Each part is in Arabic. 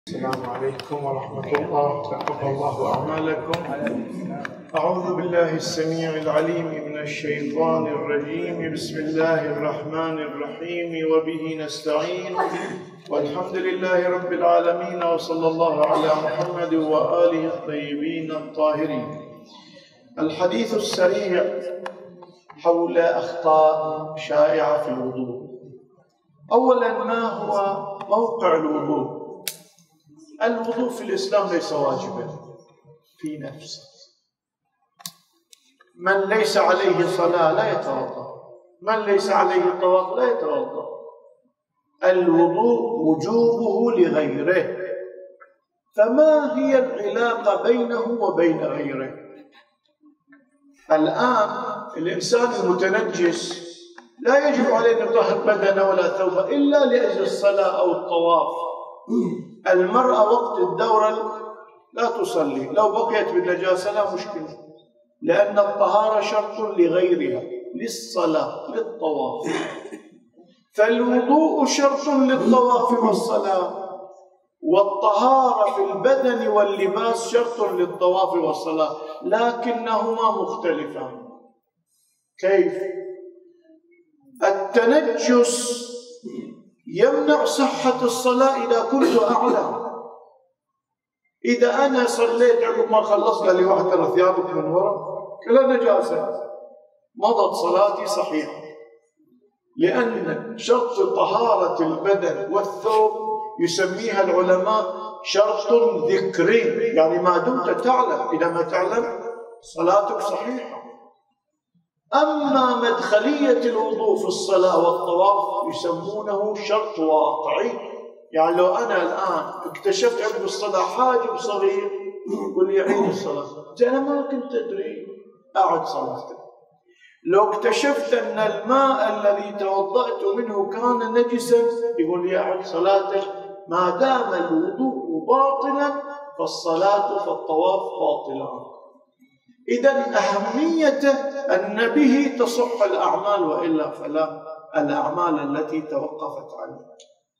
السلام عليكم ورحمة الله، تقبل الله أعمالكم. أعوذ بالله السميع العليم من الشيطان الرجيم. بسم الله الرحمن الرحيم، وبه نستعين، والحمد لله رب العالمين، وصلى الله على محمد وآله الطيبين الطاهرين. الحديث السريع حول أخطاء شائعة في الوضوء. أولا، ما هو موقع الوضوء؟ الوضوء في الإسلام ليس واجبا في نفسه. من ليس عليه صلاة لا يتوضأ، من ليس عليه طواف لا يتوضأ. الوضوء وجوبه لغيره، فما هي العلاقة بينه وبين غيره؟ الآن الإنسان المتنجس لا يجب عليه أن يطهر بدنه ولا ثوبه إلا لأجل الصلاة أو الطواف. المرأة وقت الدورة لا تصلي، لو بقيت بالنجاسة لا مشكلة، لأن الطهارة شرط لغيرها، للصلاة للطواف. فالوضوء شرط للطواف والصلاة، والطهارة في البدن واللباس شرط للطواف والصلاة، لكنهما مختلفان. كيف؟ التنجس يمنع صحة الصلاة إذا كنت أعلم. إذا أنا صليت عقب ما خلصت قال لي واحد ترى ثيابك من وراء كلها نجاسة، مضت صلاتي صحيحة، لأن شرط طهارة البدن والثوب يسميها العلماء شرط ذكري، يعني ما دمت تعلم، إذا ما تعلم صلاتك صحيحة. أما مدخلية الوضوء في الصلاة والطواف يسمونه شرط واقعي. يعني لو أنا الآن اكتشفت عقب الصلاة حاجب صغير يقول لي عيد الصلاة، أنا ما كنت أدري، أعد صلاتك. لو اكتشفت أن الماء الذي توضأت منه كان نجسا يقول لي أعد صلاتك. ما دام الوضوء باطلا فالصلاة فالطواف باطلان. إذن أهميته أن به تصح الأعمال، وإلا فلا الأعمال التي توقفت عنها.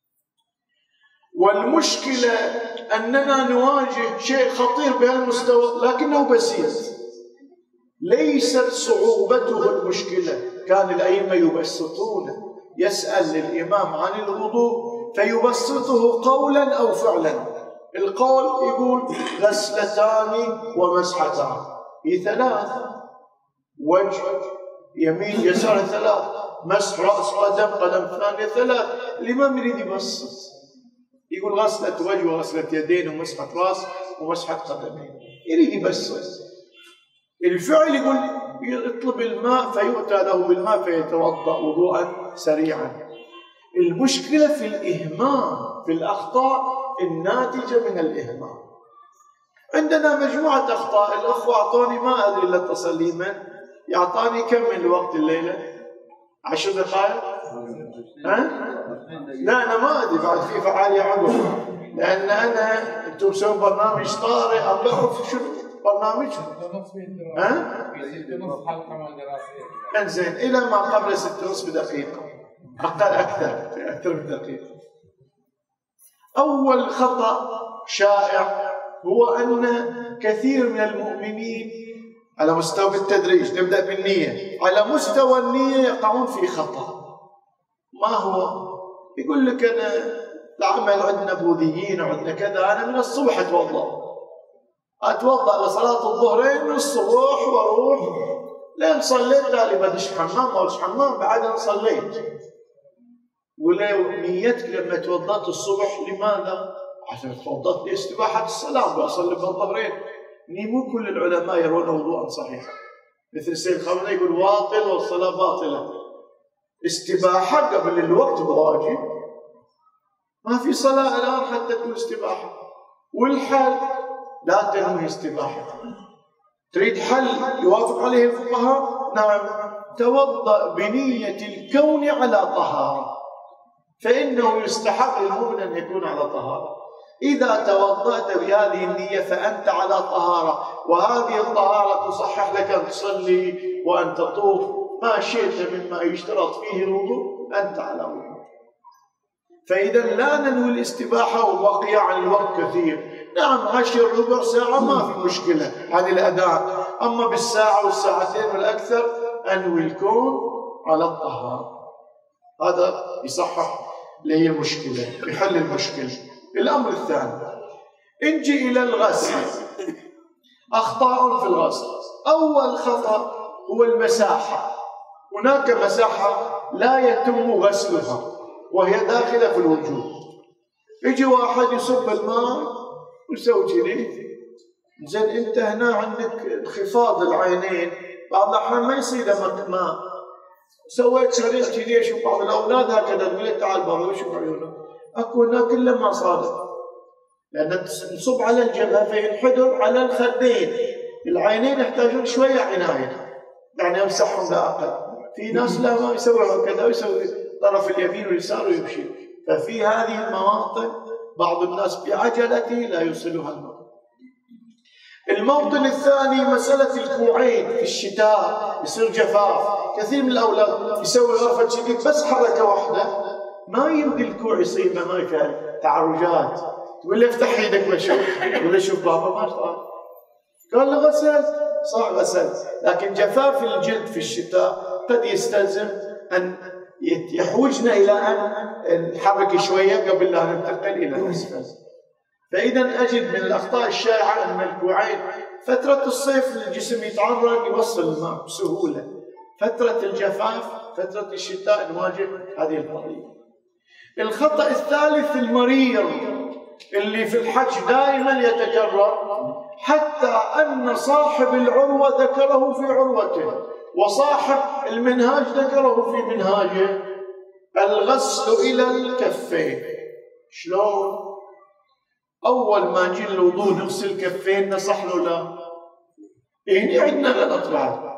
والمشكلة أننا نواجه شيء خطير بهالمستوى لكنه بسيط، ليست صعوبته المشكلة. كان الأئمة يبسطونه، يسأل الإمام عن الوضوء فيبسطه قولا أو فعلا. القول يقول غسلتان ومسحتان، هي ثلاثة، وجه يمين يسار ثلاث، مسح رأس قدم قدم ثانية ثلاث. الإمام يريد يبسط، يقول غسلة وجه وغسلة يدين ومسحة رأس ومسحة قدمين، يريد يبسط. الفعل يقول يطلب الماء فيؤتى له بالماء فيتوضأ وضوءا سريعا. المشكلة في الإهمال، في الأخطاء الناتجة من الإهمال. عندنا مجموعة أخطاء. الأخوة أعطوني ما أدري إلا اتصل لي من يعطاني كم من الوقت الليلة؟ 10 دقائق؟ لا أنا ما أدري، بعد في فعالية عقب، لأن أنا أنتم مسوين برنامج طارئ، أبغى أعرف شو برنامج؟ إنزين، إلى ما قبل 6:30 بدقيقة، أكثر من دقيقة. أول خطأ شائع هو أن كثير من المؤمنين على مستوى التدريج، نبدأ بالنية، على مستوى النية يقعون في خطأ. ما هو؟ يقول لك أنا العمل عندنا بوذيين وعندنا كذا، أنا من الصبح أتوضأ لصلاة الظهرين من الصبح وأروح لين صليت تالي بدش حمام أو حمام بعدها صليت. ولو نيتك لما توضأت الصبح لماذا؟ عشان توضأت لاستباحة الصلاة وأصلي بالظهرين. مو كل العلماء يرون وضوءا صحيحا، مثل السيد الخامنئي يقول واطل والصلاة باطلة. استباحة قبل الوقت بواجب، ما في صلاة الآن حتى تكون استباحة. والحل لا تنوي استباحة، تريد حل يوافق عليه الفقهاء؟ نعم، توضأ بنية الكون على طهارة، فإنه يستحق للمؤمن أن يكون على طهارة. إذا توضأت بهذه النية فأنت على طهارة، وهذه الطهارة تصحح لك أن تصلي وأن تطوف، ما شئت مما يشترط فيه الوضوء أنت على وضوء. فإذا لا ننوي الاستباحة وبقي عن الوقت كثير. نعم 10 ربع ساعة ما في مشكلة عن الأذان، أما بالساعة والساعتين والأكثر أنوي الكون على الطهارة. هذا يصحح لي المشكلة، يحل المشكلة. الأمر الثاني، نجي إلى الغسل. أخطاء في الغسل. أول خطأ هو المساحة. هناك مساحة لا يتم غسلها وهي داخلة في الوجود. يجي واحد يصب الماء ويسوي كذي، زين أنت هنا عندك انخفاض العينين، بعض الأحيان ما يصير دمك ماء، سويت شريط كذي. أشوف بعض الأولاد هكذا، تقول له تعال بابا وشوف عيونه، أكو هناك كله ما صادق، لأن نصب على الجبهة فينحدر على الخدين. العينين يحتاجون شوية عناية، يعني أمسحهم لا أقل. في ناس لا ما يسوي هكذا، ويسوي طرف اليمين واليسار ويمشي. ففي هذه المواطن بعض الناس بعجلته لا يوصلها الماء. الموطن الثاني مسألة الكوعين في الشتاء يصير جفاف. كثير من الأولاد يسوي غرفة شديد بس حركة واحدة ما يمكن الكوع يصيبه، ما يفعل تعرجات. تقول له افتح يدك وشوف، يقول له شوف بابا ما صار، قال له غسل، صح غسل. لكن جفاف الجلد في الشتاء قد يستلزم أن يحوجنا إلى أن نحرك شوية قبل لا ننتقل إلى الأسفل. فإذا أجد من الأخطاء الشائعة أن الكوعين فترة الصيف الجسم يتعرق يوصل الماء بسهولة، فترة الجفاف فترة الشتاء نواجه هذه القضية. الخطأ الثالث المرير اللي في الحج دائما يتجرأ، حتى أن صاحب العروة ذكره في عروته وصاحب المنهاج ذكره في منهاجه، الغسل إلى الكفين. شلون؟ أول ما نجي الوضوء نغسل كفين صح له لا؟ هنا عندنا غلط بعد.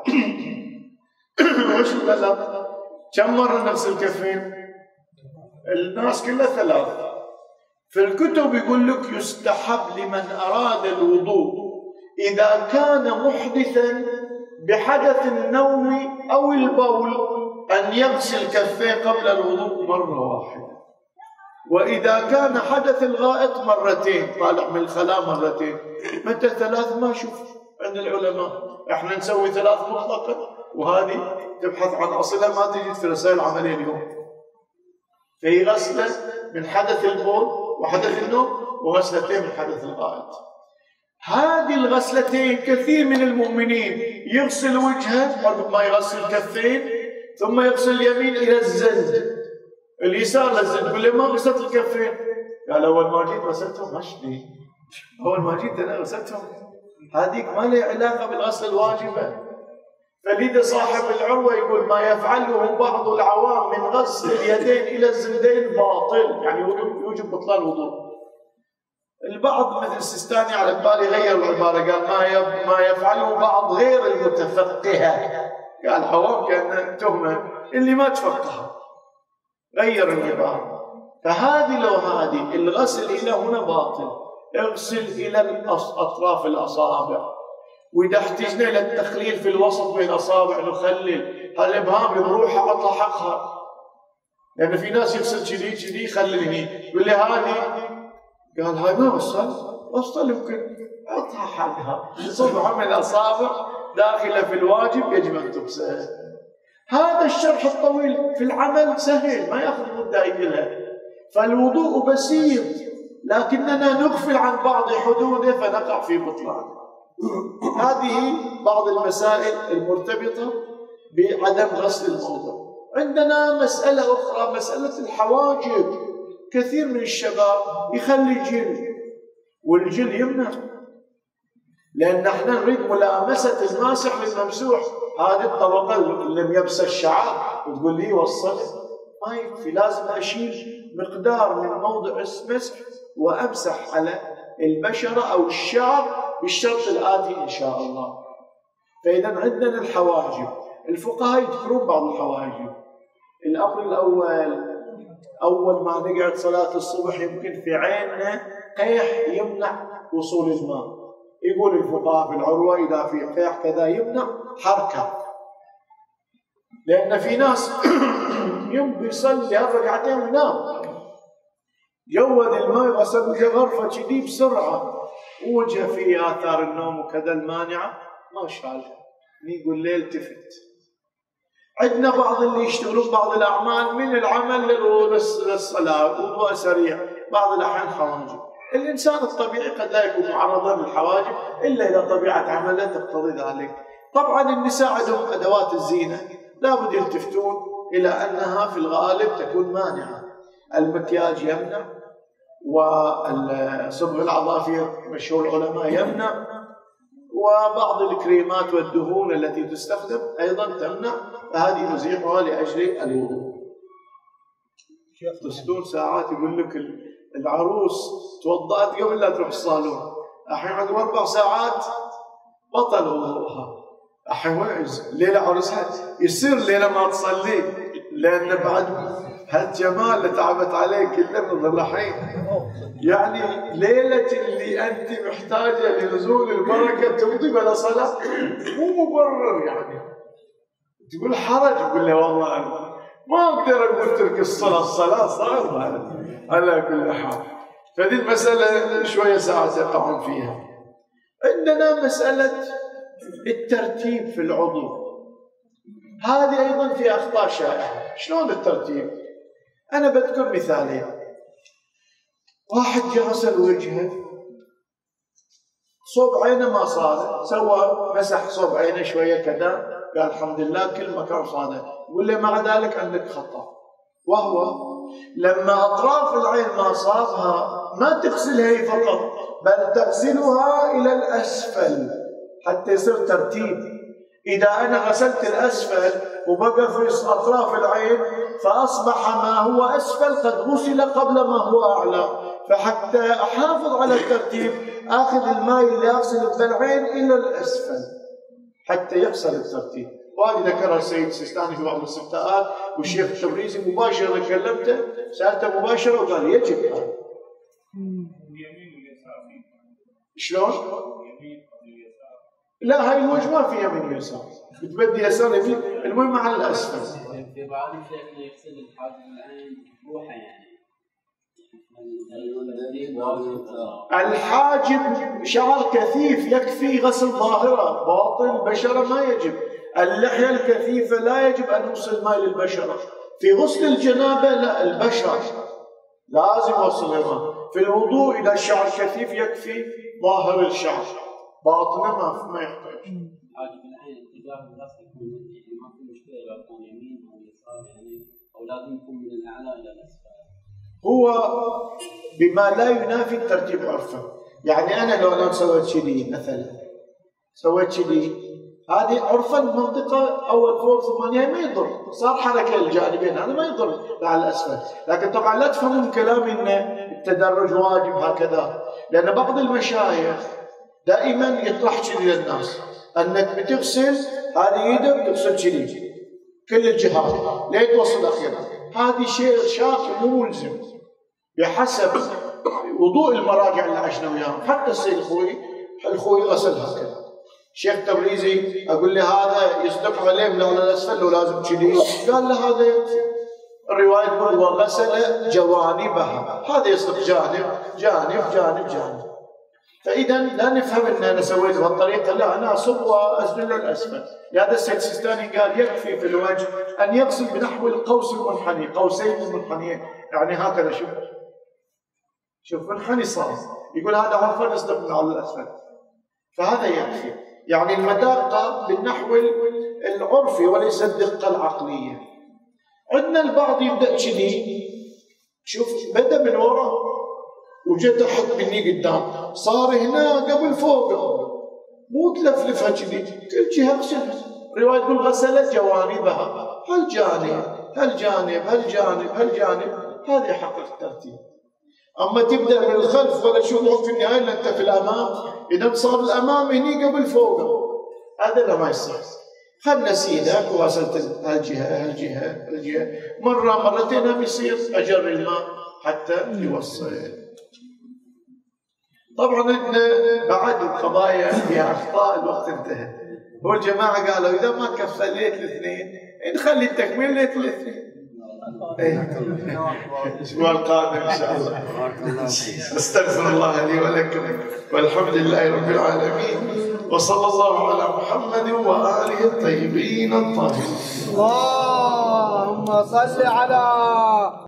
وش الغلط؟ كم مرة نغسل كفين؟ الناس كلها 3. في الكتب يقول لك يستحب لمن أراد الوضوء إذا كان محدثا بحدث النوم أو البول أن يغسل كفيه قبل الوضوء مرة واحدة، وإذا كان حدث الغائط مرتين، طالع من الخلاء مرتين. متى 3 ما أشوف عند العلماء، احنا نسوي 3 مطلقا، وهذه تبحث عن أصلها ما تجد في رسائل العملية اليوم. في غسلة من حدث البول وحدث النوم، وغسلتين من حدث الغائط. هذه الغسلتين كثير من المؤمنين يغسل وجهه قبل ما يغسل كفين، ثم يغسل اليمين إلى الزند، اليسار للزند. يقول لي ما غسلت الكفين، قال أول ما جيت غسلتهم. مشتي أول ما جيت أنا غسلتهم، هذيك ما لها علاقة بالغسل الواجبة. فلذا صاحب العروة يقول ما يفعله بعض العوام من غسل اليدين إلى الزندين باطل، يعني يوجب بطلان الوضوء. البعض مثل السيستاني على بالي غير العبارة، قال ما يفعله بعض غير المتفقهة، قال عوام كأنها تهمة اللي ما تفقه، غير العبارة. فهذه لو هذه الغسل إلى هنا باطل، اغسل إلى أطراف الأصابع، وإذا احتجنا إلى التخليل في الوسط بين الأصابع نخلل، هالإبهام بروحها أطلع حقها، لأن في ناس يغسل كذي يخلل هني، يقول لي هذه، قال هاي ما وصل يمكن أعطها حقها. صبعة من الأصابع داخلة في الواجب يجب أن تغسل. هذا الشرح الطويل في العمل سهل، ما يأخذ مدة يقلها. فالوضوء بسيط، لكننا نغفل عن بعض حدوده فنقع في بطلان. هذه بعض المسائل المرتبطة بعدم غسل الموضوع. عندنا مسألة أخرى، مسألة الحواجب. كثير من الشباب يخلي جل، والجل يمنع، لأن احنا نريد ملامسة الماسح للممسوح. هذه الطبقة اللي يبس الشعر وتقول لي وصل، ما يكفي، لازم أشيل مقدار من موضع المسح وأمسح على البشرة أو الشعر بالشرط الآتي إن شاء الله. فإذا عندنا الحواجب، الفقهاء يذكرون بعض الحواجب. الأمر الأول، أول ما نقعد صلاة الصبح يمكن في عيننا قيح يمنع وصول الماء. يقول الفقهاء في العروة إذا في قيح كذا يمنع حركة، لأن في ناس يوم بيصلي 4 ركعتين وينام، جود الماء غسل وجه غرفة كذي بسرعة، وجه فيه آثار النوم وكذا المانعة ما شالها، يقول ليه التفت. عندنا بعض اللي يشتغلون بعض الأعمال من العمل للصلاة وضوء سريع، بعض الأحيان حواجب. الإنسان الطبيعي قد لا يكون معرضا للحواجب إلا إذا طبيعة عمله تقتضي ذلك. طبعا النساء عندهم أدوات الزينة لابد يلتفتون إلى أنها في الغالب تكون مانعة. المكياج يمنع، وصبغ العظافير مشهور العلماء يمنع، وبعض الكريمات والدهون التي تستخدم أيضا تمنع، فهذه نزيحها لأجل الوضوء. تسدون ساعات يقول لك العروس توضأت قبل لا تروح الصالون، الحين عقب 4 ساعات بطل وضوءها. الحين ليلة عروسها يصير ليلة ما تصلي، لأن بعد هالجمال اللي تعبت عليه كله من الحين، يعني ليلة اللي أنت محتاجة لنزول البركة تمضي بلا صلاة مو مبرر. يعني تقول حرج، تقول له والله أنا ما أقدر أقول ترك الصلاة صعبة على كل حال. فهذه المسألة شوية ساعات يقعون فيها. عندنا مسألة الترتيب في العضو، هذه أيضا في أخطاء شائعة. شلون الترتيب؟ أنا بذكر مثالين. واحد جاء غسل وجهه، صوب عينه ما صاده، سوى مسح صوب عينه شوية كذا، قال الحمد لله كل مكان صاده، يقول لي مع ذلك عندك خطأ، وهو لما أطراف العين ما صابها ما تغسلها هي فقط، بل تغسلها إلى الأسفل حتى يصير ترتيب. إذا أنا غسلت الأسفل وبقى في أطراف العين فأصبح ما هو أسفل قد غسل قبل ما هو أعلى، فحتى أحافظ على الترتيب آخذ الماء اللي أغسل بالعين إلى الأسفل حتى يحصل الترتيب. وهذه ذكرها السيد السيستاني في بعض الاستفتاءات، والشيخ التبريزي مباشرة كلمته سألته مباشرة وقال يجب هذا. شلون؟ لا هاي الوجه ما في يمين ويسار، بتبدي يسار يمين، المهم على الأسفل. في بعض الشيء يغسل الحاجب العين روحه، يعني الحاجب شعر كثيف يكفي غسل ظاهرة، باطن البشرة ما يجب. اللحية الكثيفة لا يجب أن نوصل ماء للبشرة. في غسل الجنابة لا، البشر لازم يوصل الماء. في الوضوء إذا الشعر كثيف يكفي ظاهر الشعر، باطنه ما يحتاج. حاجب العين اتجاه الغسل يكون يعني ما في مشكلة إذا كان يمين أو يسار، يعني أو لازم يكون من الأعلى إلى الأسفل. هو بما لا ينافي الترتيب عرفا. يعني أنا لو أنا سويت كذي مثلا، سويت كذي، هذه عرفا منطقة أول فوق 8 ما يضر، صار حركة الجانبين، هذا ما يضر على الأسفل. لكن طبعا لا تفهموا من كلامي أن التدرج واجب هكذا، لأن بعض المشايخ دائما يطرح كذي للناس أنك بتغسل هذه يدك بتغسل كذي كل الجهات لين توصل أخيرا. هذه شيء شاطئ مو ملزم، بحسب وضوء المراجع اللي عشنا وياهم. حتى السيد الخوي غسل هكذا. شيخ تبريزي أقول له هذا يصدق عليه من على الأسفل ولازم كذي، قال له هذا يكفي. الرواية تقول وغسل جوانبها، هذا يصدق جانب. فإذا لا نفهم أن أنا سويت بهالطريقة، لا أنا أصب وأسفل الأسفل. لهذا السيد السيستاني قال يكفي في الوجه أن يغسل بنحو القوس المنحني، قوسين منحنيين، يعني هكذا. شوف منحني صار، يقول هذا عرفا يصدق من على الأسفل، فهذا يكفي. يعني المدقة بالنحو العرفي وليس الدقة العقلية. عندنا البعض يبدأ كذي، شوف بدأ من وراء وجد تحت مني قدام، صار هنا قبل فوق، مو تلفلفها كذي، كل جهة غسلها. رواية تقول غسلت جوانبها، هالجانب، هذا يحقق الترتيب. أما تبدأ من الخلف ولا شو في النهاية إلا أنت في الأمام، إذا صار الأمام هني قبل فوق، هذا لا ما يصير. خلنا سيدك وغسلت هالجهة مرة مرتين هم يصير أجر الماء حتى يوصل. طبعا عندنا بعد القضايا فيها أخطاء، الوقت انتهى. هو الجماعة قالوا إذا ما كفى ليت الاثنين نخلي التكميل ليت الاثنين، الأسبوع القادم إن شاء الله. أستغفر الله لي ولكم والحمد لله رب العالمين، وصلى الله على محمد وآله الطيبين الطاهرين. اللهم صل على